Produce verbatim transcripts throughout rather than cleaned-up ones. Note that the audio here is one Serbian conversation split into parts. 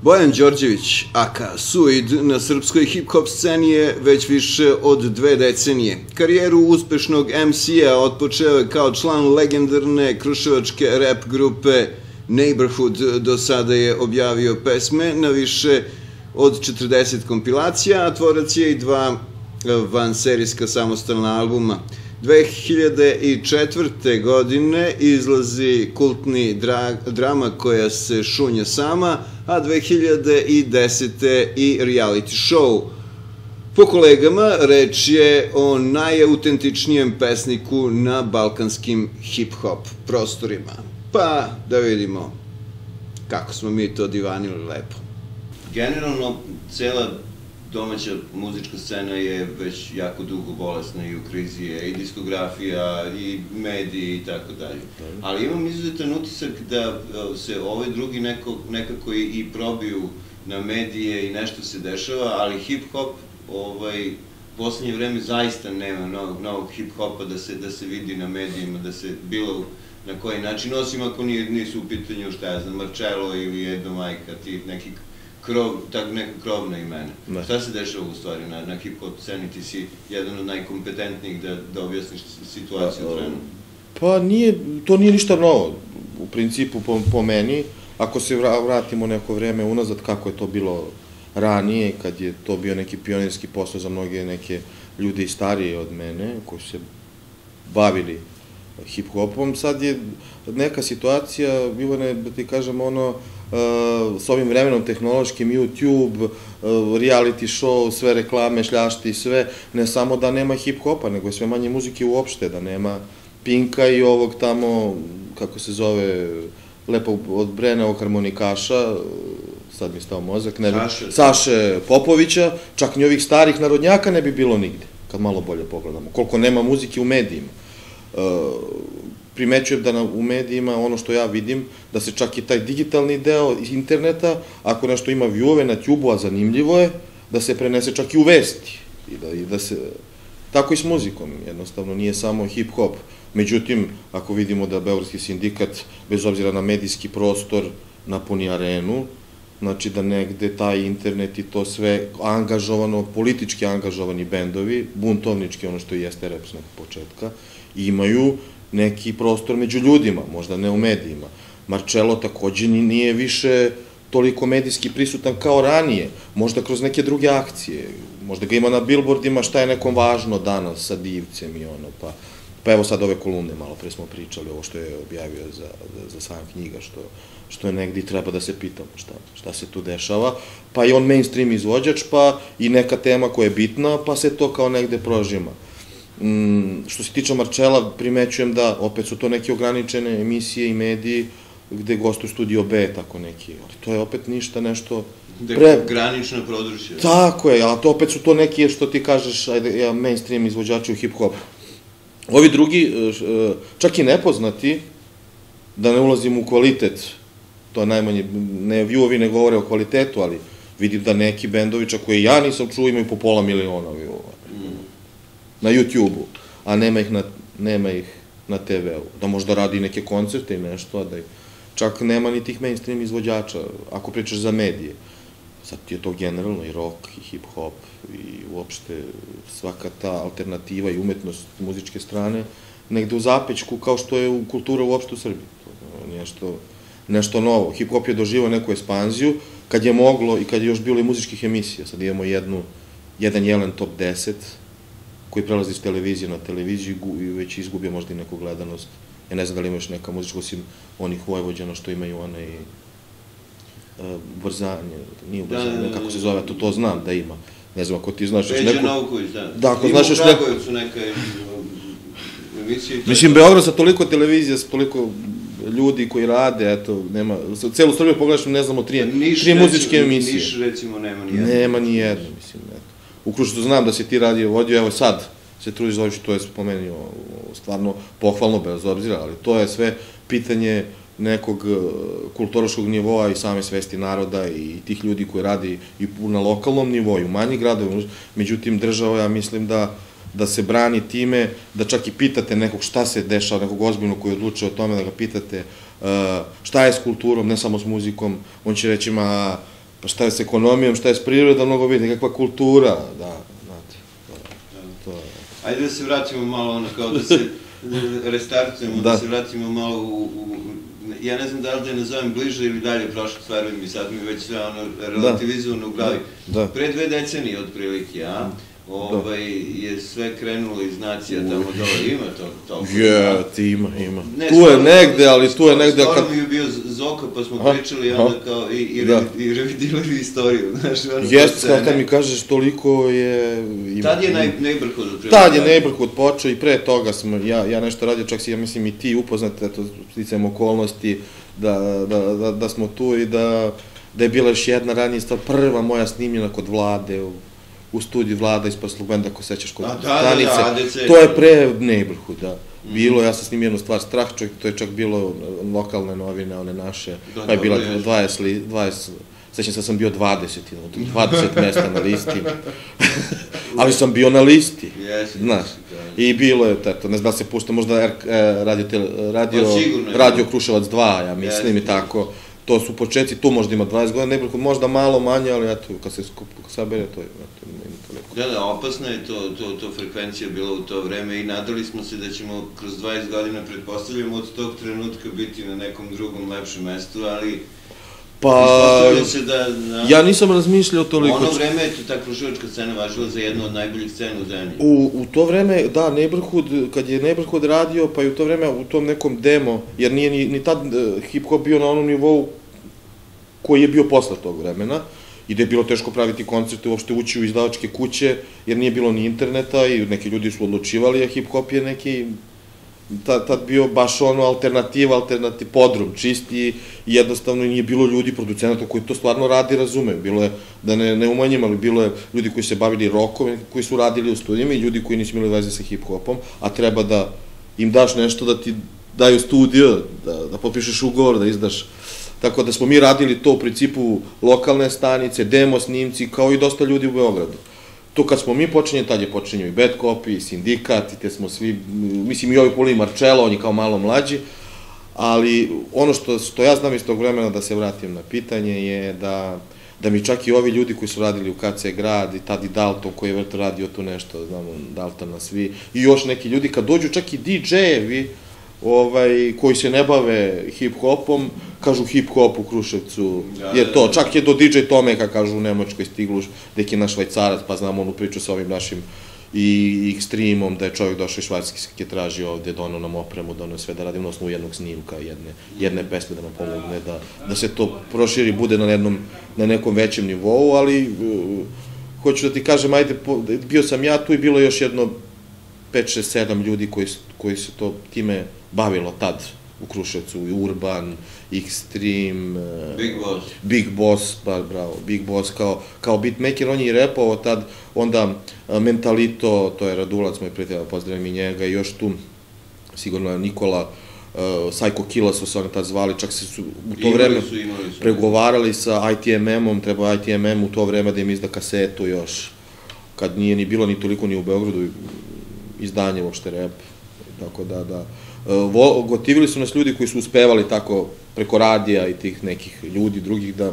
Bojan Đorđević, aka Suid, na srpskoj hip-hop sceni je već više od dve decenije. Karijeru uspešnog em si-a otpočeo je kao član legendarne kruševačke rap grupe Neighborhood. Do sada je objavio pesme na više od četrdeset kompilacija, a tvorac je i dva vanserijska samostalna albuma. dve hiljade četvrte. godine izlazi kultni drama koja se šunja sama, a dve hiljade desete. i reality show. Po kolegama, reč je o najautentičnijem pesniku na balkanskim hip-hop prostorima. Pa da vidimo kako smo mi to divanili lepo. Generalno, cela domaća muzička scena je već jako dugo bolesna i u krizi je i diskografija i mediji i tako dalje. Ali imam izuzetan utisak da se ove drugi nekako i probiju na medije i nešto se dešava, ali hip-hop u poslednje vreme zaista nema novog hip-hopa da se vidi na medijima, da se bilo na koji način, osim ako nisu u pitanju, šta ja znam, Marcello ili Edo Majka, ti neki tako neka krovna imena. Šta se dešava u stvari na hip-hop sceni? Ti si jedan od najkompetentnijih da objasniš situaciju trenutno. Pa to nije ništa novo, u principu po meni. Ako se vratimo neko vreme unazad kako je to bilo ranije, kad je to bio neki pionirski posao za mnoge neke ljude i starije od mene, koji su se bavili hip-hopom, sad je neka situacija, Ivane, da ti kažem, ono, s ovim vremenom tehnološkim, YouTube, reality show, sve reklame, šljašti i sve, ne samo da nema hip-hopa, nego je sve manje muzike uopšte, da nema Pinka i ovog tamo, kako se zove, lepo odbreneog harmonikaša, sad mi stao mozak, Saše Popovića, čak ni ovih starih narodnjaka ne bi bilo nigde, kad malo bolje pogledamo, koliko nema muzike u medijima. Primećujem da u medijima, ono što ja vidim, da se čak i taj digitalni deo interneta, ako nešto ima view-ove na tubu, a zanimljivo je, da se prenese čak i u vesti. Tako i s muzikom, jednostavno, nije samo hip-hop. Međutim, ako vidimo da Beogradski sindikat, bez obzira na medijski prostor, napuni arenu, znači da negde taj internet i to sve angažovano, politički angažovani bendovi, buntovnički, ono što jeste rap s nekog početka, imaju neki prostor među ljudima, možda ne u medijima. Marcello takođe nije više toliko medijski prisutan kao ranije, možda kroz neke druge akcije, možda ga ima na billboardima šta je nekom važno danas sa Divcem i ono, pa pa evo sad ove kolumne, malo pre smo pričali, ovo što je objavio za sajam knjiga, što je negdje treba da se pitamo šta se tu dešava, pa i on mainstream izvođač, pa i neka tema koja je bitna, pa se to kao negde prožima. Što se tiče Marcella, primećujem da opet su to neke ograničene emisije i mediji gde gostuju Studio B, tako neki, ali to je opet ništa nešto... Granično područje. Tako je, ali to opet su to neki, što ti kažeš, mainstream izvođači u hip-hopu. Ovi drugi, čak i nepoznati, da ne ulazim u kvalitet, to je najmanje, ne view-ovi ne govore o kvalitetu, ali vidim da neki bendovi, čak koje ja nisam čuo, imaju po pola miliona view-ova na YouTube-u, a nema ih na te ve-u. Da možda radi neke koncerte i nešto, a da čak nema ni tih mainstream izvođača, ako pričaš za medije. Sad je to generalno i rock, i hip-hop, i uopšte svaka ta alternativa i umetnost muzičke strane, negde u zapećku, kao što je kultura uopšte u Srbiji. Nešto novo. Hip-hop je doživao neku ekspanziju, kad je moglo i kad je još bilo i muzičkih emisija. Sad imamo jedan jelen top deset, koji prelazi iz televizije na televiziju i već izgubio možda i neku gledanost. Ja ne znam da li ima još neka muzička, osim onih Vojvođana što imaju one i Brzanje, nije Brzanje, kako se zove, to znam da ima. Ne znam, ako ti znaš još neku... Peđa Novković, da. Da, ako znaš još neku... Ima u Kragujevcu neka emisija. Mislim, Beograd sa toliko televizija, sa toliko ljudi koji rade, eto, nema... Celu Srbiju pogledaš, ne znamo, tri muzičke emisije. Niš, recimo, nema ni jedna. Nema ni jedna, mislim, eto. U Kruševcu znam da si ti radio, vodio, evo sad se trudiš da to je spomenuo stvarno pohvalno, bez obzira, ali to je sve pitanje nekog kulturološkog nivoa i same svesti naroda i tih ljudi koji radi i na lokalnom nivou, u manjih gradova. Međutim, država, ja mislim da se brani time, da čak i pitate nekog šta se dešava, nekog ozbiljnog koji odlučuje o tome, da ga pitate šta je s kulturom, ne samo s muzikom, on će reći, ma pa šta je s ekonomijom, šta je s prirodom, mnogo bitnije, kakva kultura, da, znate, to je. Ajde da se vratimo malo, ono, kao da se restartujemo, da se vratimo malo u, ja ne znam da li da je nazovem bliže ili dalje prošlo stvari, mi sad mi već sve ono relativizovano u glavi. Pre dve decenije otprilike, a? je sve krenulo iz nacija tamo dole, ima to? Je, ti ima, ima. Tu je negde, ali tu je negde... Skoro mi je bio Zoka, pa smo pričali onda kao i revidirali istoriju, znaš, ono... Jeste, kada mi kažeš, toliko je... Tad je Neighborhood otprilike. Tad je Neighborhood počeo i pre toga smo, ja nešto radio, čak si, ja mislim, i ti upoznate, eto, sticajem okolnosti, da smo tu i da je bila još jedna ranija stvar, prva moja snimljena kod Vlade, u studiju Vlada ispod Slugbenda, ako sećaš kod stanice. To je pre Neighborhooda. Bilo, ja sam snimio jednu stvar Strah, to je čak bilo lokalne novine, one naše, pa je bila dvadeset, sećam se da sam bio dvadeset, dvadeset mesta na listi, ali sam bio na listi, znaš, i bilo je, ne znam da se pušta možda Radio Kruševac dva, ja mislim, i tako. To su početci, tu možda ima dvadeset godina, Neighborhood možda malo manje, ali eto, kad se sabere, to je toliko. Da, da, opasna je to frekvencija bila u to vreme i nadali smo se da ćemo kroz dvadeset godina, pretpostavljamo, od tog trenutka biti na nekom drugom, lepšem mestu, ali... Pa, ja nisam razmišljao toliko... U ono vreme je ta kruševačka scena važila za jednu od najboljih scena u zemlji. U to vreme, da, Neighborhood, kad je Neighborhood radio, pa i u to vreme, u tom nekom demo, jer nije ni tad hip-hop bio na onom nivou koji je bio posle tog vremena, i da je bilo teško praviti koncerte, uopšte ući u izdavačke kuće, jer nije bilo ni interneta i neki ljudi su odlučivali, a hip-hop je neki... tad bio baš ono alternativa, alternativ podrum, čisti i jednostavno nije bilo ljudi, producenata koji to stvarno radi i razumeju. Bilo je, da ne umanjim, ali bilo je ljudi koji se bavili rokom, koji su radili u studijima i ljudi koji nisu imali veze sa hip-hopom, a treba da im daš nešto, da ti daju studio, da potpišeš ugovor, da izdaš. Tako da smo mi radili to u principu lokalne stanice, demo snimci, kao i dosta ljudi u Beogradu. To kad smo mi počinjeni, tad je počinjio i Bad Copy, i Sindikat, i te smo svi, mislim i ovi Poli Marcello, on je kao malo mlađi, ali ono što ja znam iz tog vremena, da se vratim na pitanje, je da mi čak i ovi ljudi koji su radili u K C Grad, i tad i Dalton koji je vrto radio tu nešto, znamo, Daltona svi, i još neki ljudi, kad dođu čak i D J-evi, koji se ne bave hip-hopom, kažu hip-hop u Kruševcu, jer to, čak je do D J Tomeka, kažu u Nemačkoj stiglu, neki naš Švajcarac, pa znam onu priču sa ovim našim i Extreme-om, da je čovjek došao iz Švajcarske, traži ovde, donao nam opremu, donao sve da radimo na osnovu jednog snimka, jedne pesme da nam pomogne, da se to proširi, bude na nekom većem nivou, ali hoću da ti kažem, ajde, bio sam ja tu i bilo još jedno pet, šest, sedam ljudi koji se to time bavilo tad u Kruševcu, i Urban, Extreme, Big Boss, Big Boss, pa bravo, Big Boss kao beatmaker, on je i repovao tad, onda Mentalito, to je Radulac, moj prijatelj, pozdravim i njega, i još tu sigurno Nikola, Psycho Killa su se oni tad zvali, čak se su u to vreme pregovarali sa I T M M-om, trebao I T M M u to vreme da im izda kasetu još, kad nije ni bilo ni toliko ni u Beogradu izdanje uopšte rap, tako da, da. Gotivili su nas ljudi koji su uspevali tako preko radija i tih nekih ljudi drugih da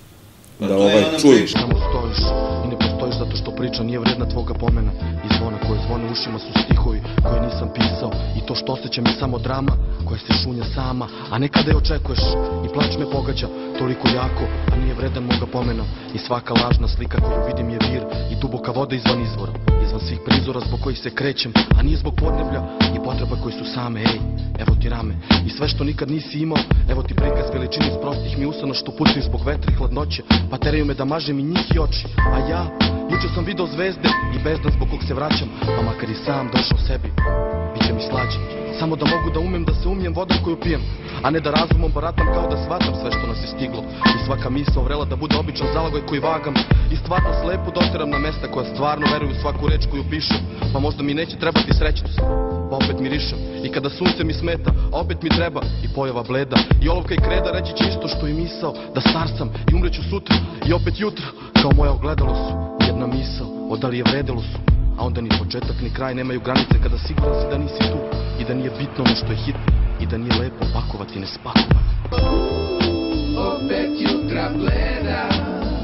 čuju. Samo stojiš i ne postojiš zato što priča nije vredna tvoga pomena. I zvona koje zvone ušima su stihovi koje nisam pisao. I to što osjećam je samo drama koja se šunja sama. A nekada je očekuješ i plać me pogađa toliko jako, a nije vredan moga pomena. I svaka lažna slika koju vidim je vir i duboka voda izvan izvora, izvan svih prizora zbog kojih se krećem, a nije zbog podneblja i potreba koji su same. Ej, evo ti rame i sve što nikad nisi imao, evo ti prikaz veličine iz prostih mi usana što putuju zbog vetra i hladnoće, pa teraju me da mažem i njih i oči. A ja, juče sam video zvezde i bezdan zbog kog se vraćam, pa makar i sam došao sebi, bit će mi slađe. Samo da mogu da umem da se umijem vodom koju pijem, a ne da razumom baratam kao da shvatam sve što nas je stiglo. I svaka misla vrela da bude običan zalagoj koji vagam i stvarno slepo doteram na mesta koja stvarno veruju svaku reč koju pišem. Pa možda mi neće trebati srećnost, pa opet mirišem. I kada sunce mi smeta, a opet mi treba i pojava bleda. I olovka i kreda reći će isto što i misao, da star sam i umreću sutra i opet jutra. Kao moja ogledalo su, jedna misao, odali je vredelo su. A onda ni početak ni kraj nemaju granice kada siguran si da nisi tu i da nije bitno ono što je hitno i da nije lepo pakovati nespakovano. Opet jutra bleda,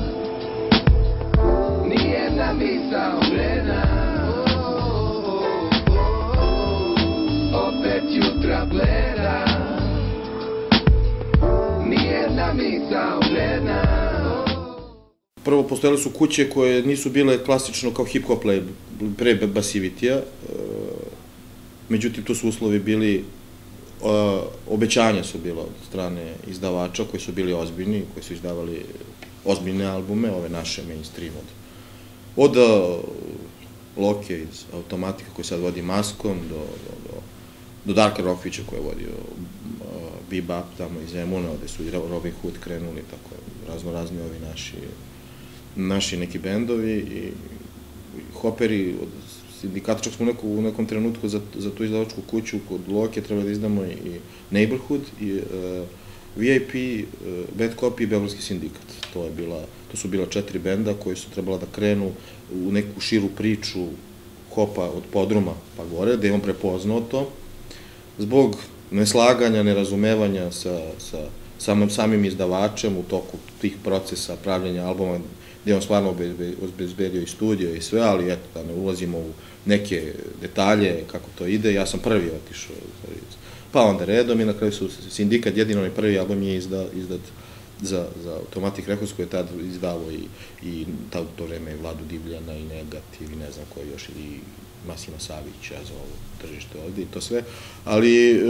prvo postojale su kuće koje nisu bile klasično kao hip-hop label, pre Basivitija, međutim tu su uslovi bili, obećanja su bila od strane izdavača koji su bili ozbiljni, koji su izdavali ozbiljne albume, ove naše mainstream od Loke iz Automatika koji sad vodi Maskom do Darka Rokvića koji je vodio Bebop tamo iz Zemuna, gde su i Robin Hood krenuli, tako razno razni ovi naši naši neki bendovi i hoperi od sindikata, čak smo u nekom trenutku za tu izdavačku kuću kod Loke trebali da izdamo i Neighborhood i V I P, Bad Copy i Beogradski sindikat. To su bila četiri benda koji su trebala da krenu u neku širu priču hopa od podruma pa gore, da je on prepoznao to. Zbog neslaganja, nerazumevanja sa samim izdavačem u toku tih procesa pravljenja albuma, gde je on stvarno obezbedio i studio i sve, ali eto, da ne ulazimo u neke detalje kako to ide, ja sam prvi otišao, pa onda redom i na kraju su sindikat, jedino onaj prvi album je izdat za Automatic Records koji je tad izdavao i to vreme Vladu Divljana i Negativ i ne znam koji još, ili Masima Savića za ovo tržište ovde i to sve, ali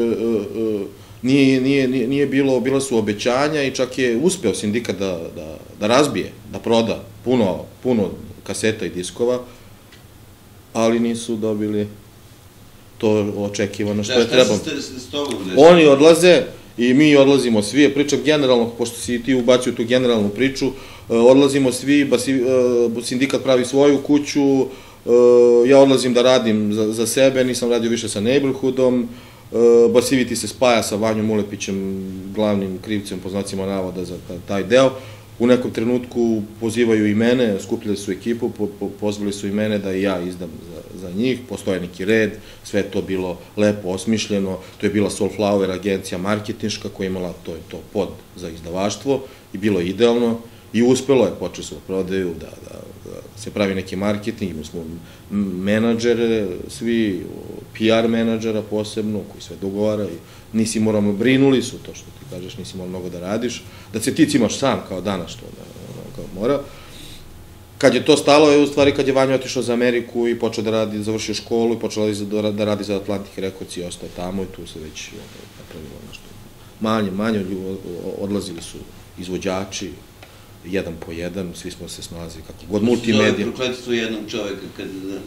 nije bilo, bila su obećanja i čak je uspeo sindikat da razbije, da proda puno kaseta i diskova, ali nisu dobili to očekivano što je trebalo. Šta ste s tobom? Oni odlaze i mi odlazimo svi, pričam generalno, pošto si ti ubacio tu generalnu priču, odlazimo svi, sindikat pravi svoju kuću, ja odlazim da radim za sebe, nisam radio više sa Neighborhoodom, Basiviti se spaja sa Vanjom Ulepićem, glavnim krivcem, po znacima navoda za taj deo. U nekom trenutku pozivaju i mene, skupljali su ekipu, pozvali su i mene da i ja izdam za njih, postoje neki red, sve to bilo lepo osmišljeno, to je bila Soulflower agencija marketinška koja je imala to pod za izdavaštvo i bilo je idealno i uspelo je, počeli su da prodaju, da se pravi neki marketing, imali smo menadžere, svi, P R menadžera posebno, koji sve dogovara i nisi moramo, brinuli su to što ti kažeš, nisi moramo mnogo da radiš, da se ti cimaš sam kao danas što mora. Kad je to stalo, je u stvari kad je Vanja otišao za Ameriku i počeo da radi, završio školu i počeo da radi za Atlantic Records i ostao tamo i tu se već napravilo nešto. Manje, manje odlazili su izvođači, jedan po jedan, svi smo se snalazili kako god multimedija. To je prokletstvo jednog čoveka, kad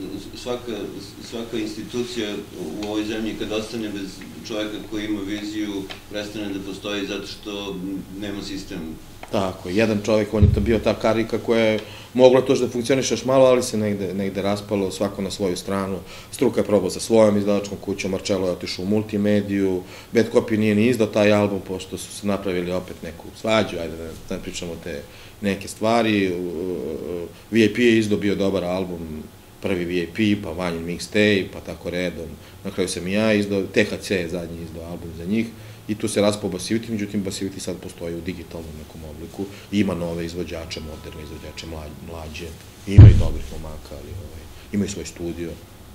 svaka institucija u ovoj zemlji kad ostane bez čoveka koji ima viziju, prestane da postoji zato što nema sistem. Tako, jedan čovek, on je to bio ta karika koja je mogla to da funkcionišeš malo, ali se negde raspalo, svako na svoju stranu. Struka je probao sa svojom izdavačkom kućom, Marcello je otišao u multimediju, Bad Copy nije ni izdao taj album, pošto su se napravili opet neku svađu, ajde da ne pričamo te neke stvari. V I P je izdao bio dobar album, prvi V I P, pa Vanjin mixtape, pa tako redom. Na kraju sam i ja izdao, T H C je zadnji izdao album za njih. I tu se raspao Basiviti, međutim Basiviti sad postoji u digitalnom nekom obliku, ima nove izvođače, moderne izvođače, mlađe, ima i dobrih momaka, ali ima i svoj studio.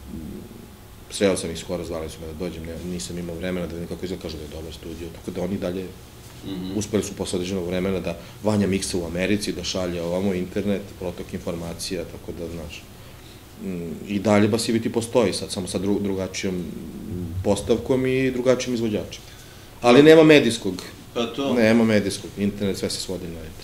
Sreo sam ih skoro, zvali su me da dođem, nisam imao vremena da vidim kako izgleda, kažu da je dobar studio, tako da oni dalje uspeli su posle određenog vremena da Vanja miksa u Americi, da šalje ovamo internet, protok informacija, tako da, znaš, i dalje Basiviti postoji sad, samo sa drugačijom postavkom i drugačijim izvođačima. Ali nema medijskog, nema medijskog, internet sve se svodi na net.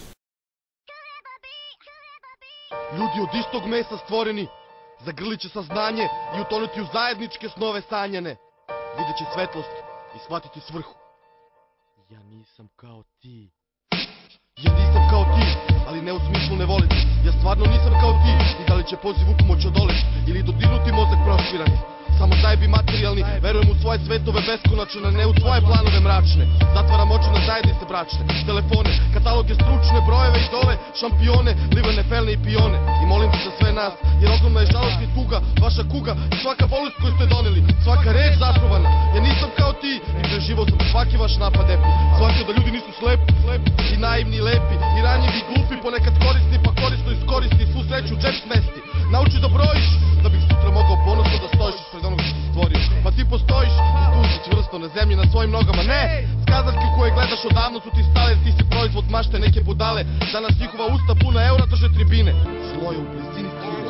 Ljudi od istog mesa stvoreni, zagrlit će saznanje i utonuti u zajedničke snove sanjane. Vidjet će svetlost i shvatiti svrhu. Ja nisam kao ti. Ja nisam kao ti, ali ne u smislu ne voliti. Ja stvarno nisam kao ti i da li će poziv u pomoć odoleti ili dodirnuti mozak proširani. Samo zajebi materijalni, verujem u svoje svetove beskonačne, ne u svoje planove mračne. Zatvaram oči na zajednice bračne, telefone, kataloge stručne, brojeve, idole, šampione, livene, felne i pione. I molim se za sve nas, jer ogromna je žalost i tuga, vaša kuga i svaka bolest koju ste doneli, svaka reč zatrovana. Ja nisam kao ti i preživao sam svaki vaš napad epi. Shvatio da ljudi nisu slepi, i naivni i lepi, i ranjivi i glupi, ponekad korisni pa korisno iskoristi, svu sreću u džep smesti. Nauči da brojiš, da bih sutra mogao ponosno da stojiš ispred onog što si stvorio. Pa ti postojiš i tu si čvrsto na zemlji na svojim nogama. Ne, skazaljke u koje gledaš odavno su ti stale, ti si proizvod mašte neke budale. Danas njihova usta puna eura drže tribine. Zlo je u blizini krile.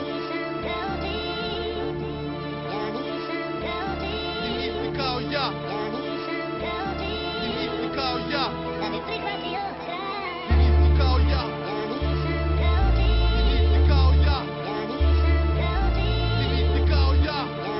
Ti nisi kao ja. Ti nisi kao ja. Ti nisi kao ja. Ti nisi kao ja. Ti nisi kao ja.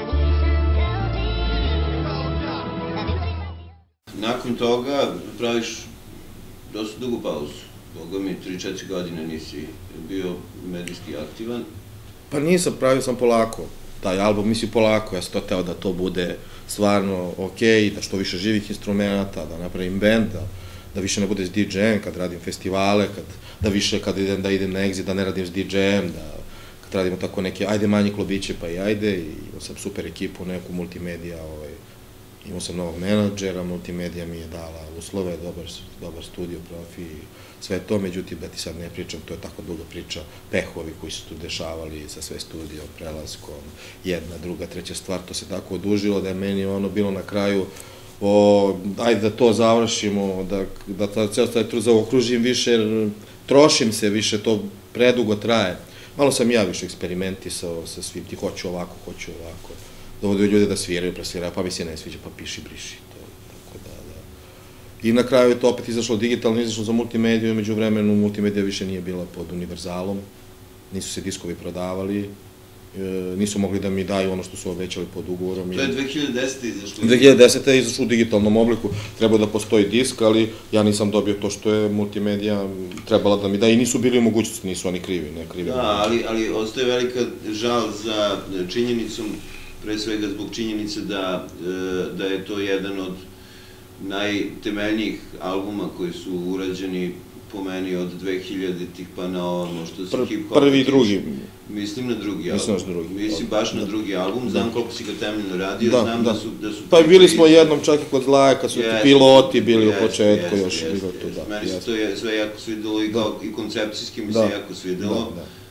Nakon toga praviš dosta dugu pauzu. Boga mi, tri četiri godine nisi bio medijski aktivan. Pa nisam, pravio sam polako. Taj album, mislim polako, ja sam to teo da to bude stvarno okej, da što više živih instrumenta, da napravim band, da, da više ne bude s di džejem, kad radim festivale, kad, da više kad idem, da idem na Exit, da ne radim s di džejem, da kad radimo tako neke, ajde manji klubiće, pa i ajde, i imao sam super ekipu, neku multimedija, ovaj, imao sam novog menadžera, multimedija mi je dala uslove, dobar, dobar studio, profi, sve to, međutim, da ti sad ne pričam, to je tako duga priča, pehovi koji su tu dešavali sa sve studijom, prelaskom, jedna, druga, treća stvar, to se tako odužilo da je meni ono bilo na kraju, o, ajde da to završimo, da, da ta ceo taj trud zaokružim više, jer trošim se više, to predugo traje. Malo sam ja više eksperimentisao sa svim, ti hoću ovako, hoću ovako, dovodio ljude da sviraju, presviraju, pa mi se ne sviđa, pa piši, briši, to, tako da, da. I na kraju je to opet izašlo digitalno, izašlo za multimediju, i među vremenu multimedija više nije bila pod Univerzalom, nisu se diskovi prodavali, nisu mogli da mi daju ono što su obećali pod ugovorom. To je dve hiljade desete izašlo? dve hiljade desete je izašlo u digitalnom obliku, trebao da postoji disk, ali ja nisam dobio to što je multimedija trebala da mi da i nisu bili u mogućnosti, nisu oni krivi, ne krivi. Da, ali ostaje velika žal za činjenicom, pre svega zbog činjenice da je to jedan od najtemeljnijih albuma koji su urađeni po meni od dve hiljaditih pa na ono što se hip-hop... Prvi i drugi. Mislim na drugi album. Mislim na drugi. Mislim baš na drugi album, znam koliko si ga temeljno radio, znam da su... Pa bili smo jednom čak i kod Zlaja, kad su ti piloti bili u početku, još bilo to, da. Meni se to sve jako svidelo i koncepcijski mi se jako svidelo.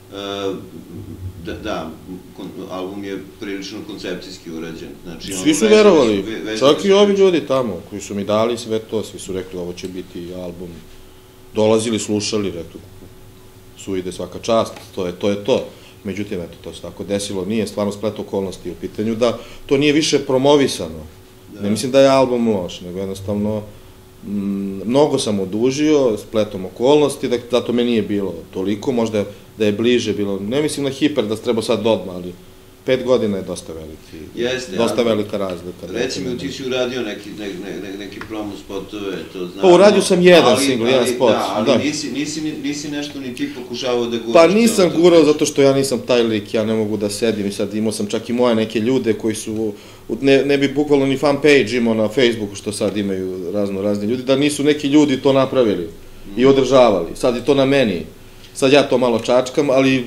Da, album je prilično koncepcijski urađen. Svi su verovali, čak i ovi ljudi tamo koji su mi dali sve to, svi su rekli ovo će biti album. Dolazili, slušali, rekli, su ide svaka čast, to je to je to. Međutim, eto, to se tako desilo, nije stvarno splet okolnosti u pitanju, da to nije više promovisano. Ne mislim da je album loš, nego jednostavno mnogo sam odužio spletom okolnosti, zato me nije bilo toliko, možda da je bliže bilo, ne mislim na hiper da se treba sad odmah, ali pet godina je dosta veliki, dosta velika razlika. Reci mi, ti si uradio neki promo spotove, to znam. Pa uradio sam jedan single, jedan spot. Ali nisi nešto ni ti pokušavao da guraš? Pa nisam gurao zato što ja nisam taj lik, ja ne mogu da sedim i sad imao sam čak i moje neke ljude koji su, ne bi bukvalno ni fan page imao na Facebooku što sad imaju razno razni ljudi, da nisu neki ljudi to napravili i održavali. Sad je to na meni. Sad ja to malo čačkam, ali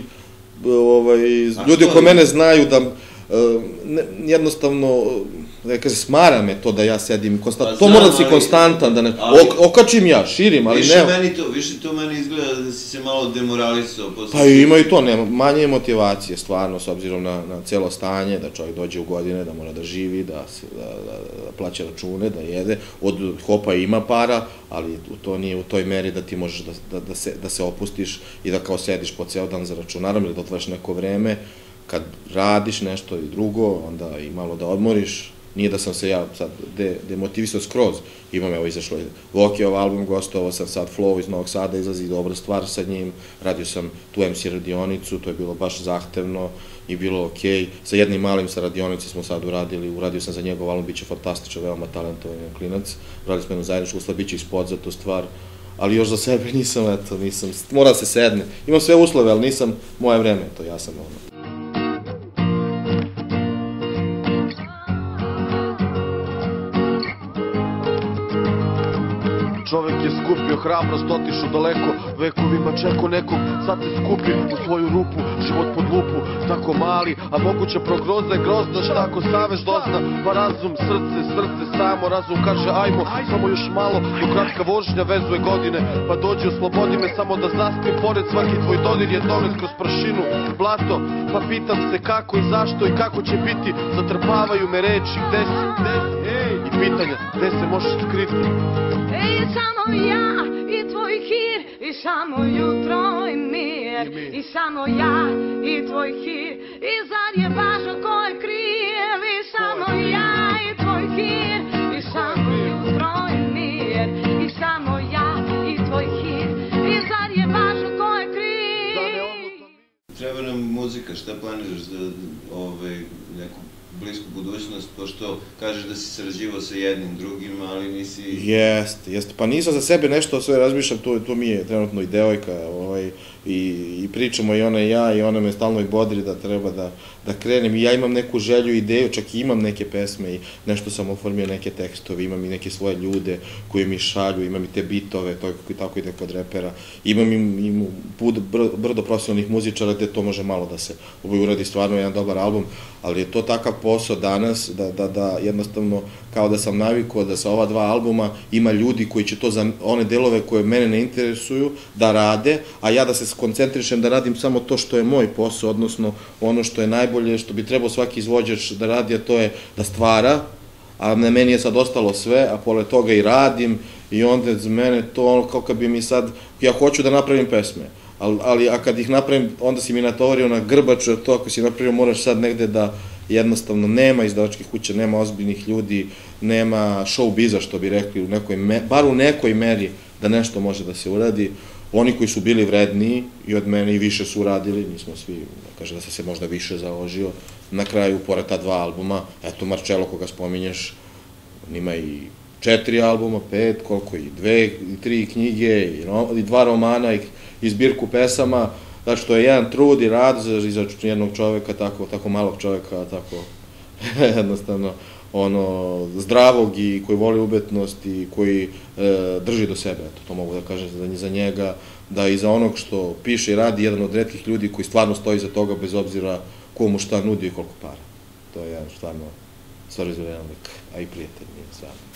ljudi oko mene znaju da jednostavno, da kaže, smara me to da ja sedim, to mora da si konstantan, da ne, okačim ja, širim, ali ne. Više to meni izgleda da si se malo demoralisao. Pa ima i to, manje motivacije, stvarno, s obzirom na celo stanje, da čovjek dođe u godine, da mora da živi, da plaća račune, da jede, od hopa ima para, ali to nije u toj meri da ti možeš da se opustiš i da kao sediš po ceo dan za računarom ili da otvaraš neko vreme. Kad radiš nešto i drugo, onda i malo da odmoriš. Nije da sam se ja sad demotivisao skroz. Imam, evo, izašlo Vokijev album, gostovao sam sad Flow iz Novog Sada, izlazi dobra stvar sa njim, radio sam tu em si radionicu, to je bilo baš zahtevno i bilo okej. Sa jednim malim sa radionice smo sad uradili, uradio sam za njegov album, bit će fantastičan, veoma talentovan klinac, uradili smo jednu zajedničku uslov, bit će ispod za tu stvar, ali još za sebe nisam, eto, nisam, mora se sedne. Imam sve uslove, ali nisam moje vreme, to ja sam ono. Čovek je skupio hrabrost, otišao daleko, vekovima čekao nekog, sad se skupi u svoju rupu, život pod lupu, tako mali, a moguća prognoza je grozna, šta ako savez dozna, pa razum, srce, srce samo, razum kaže ajmo, samo još malo, do kratka vožnja vezuje godine, pa dođi oslobodi me samo da zaspim, pored svaki tvoj dodir je donet kroz prašinu, blato, pa pitam se kako i zašto i kako će biti, zatrpavaju me reči, gde si, gde si, ej, i pitanja, gde se možeš skriti. samo ja i tvoj hir, i samo jutro i mir, i samo ja i tvoj hir, i zar je važno ko je kriv, i samo ja i tvoj hir, i samo jutro i mir, i samo ja i tvoj hir, i zar je važno ko je kriv. Treba nam muzika, šta planiraš za ovaj, neku blisku budućnost, pošto kažeš da si sarađivao sa jednim drugim, ali nisi... Jeste, jeste. Pa nisam za sebe nešto sve razmišljam, tu mi je trenutno i devojka, i pričamo i ona i ja, i ona me stalno i bodri da treba da krenem, i ja imam neku želju i ideju, čak i imam neke pesme i nešto sam oformio, neke tekstove, imam i neke svoje ljude koji mi šalju, imam i te bitove, tako ide kod repera, imam i brdo profesionalnih muzičara gde to može malo da se uradi stvarno jedan dobar album, ali je to takav posao danas da jednostavno kao da sam navikao da sa ova dva albuma ima ljudi koji će to za one delove koje mene ne interesuju da rade, a ja da se skoncentrišem da radim samo to što je moj posao, odnosno ono što je najbolje, što bi trebao svaki izvođač da radi, a to je da stvara, a na meni je sad ostalo sve, a pored toga i radim, i onda za mene to ono kao kad bi mi sad, ja hoću da napravim pesme, ali a kad ih napravim, onda si mi natovario na grbaču, a to ako si napravio moraš sad negde da jednostavno nema izdavačkih kuća, nema ozbiljnih ljudi, nema showbiza, što bi rekli, bar u nekoj meri da nešto može da se uradi. Oni koji su bili vredniji i od mene i više su uradili, nismo svi, kaže da sam se možda više založio, na kraju, pored ta dva albuma, eto Marcello koga spominješ, on ima i četiri albuma, pet, koliko, i dve, i tri knjige, i dva romana, i zbirku pesama, znači to je jedan trud i rad za jednog čoveka, tako malog čoveka, tako jednostavno ono, zdravog i koji voli umetnost i koji drži do sebe, to mogu da kažem za njega, da i za onog što piše i radi, jedan od retkih ljudi koji stvarno stoji za toga bez obzira komu šta nudi i koliko para. To je jedan stvarno stvarno izvore jedan lik, a i prijatelj mi je stvarno.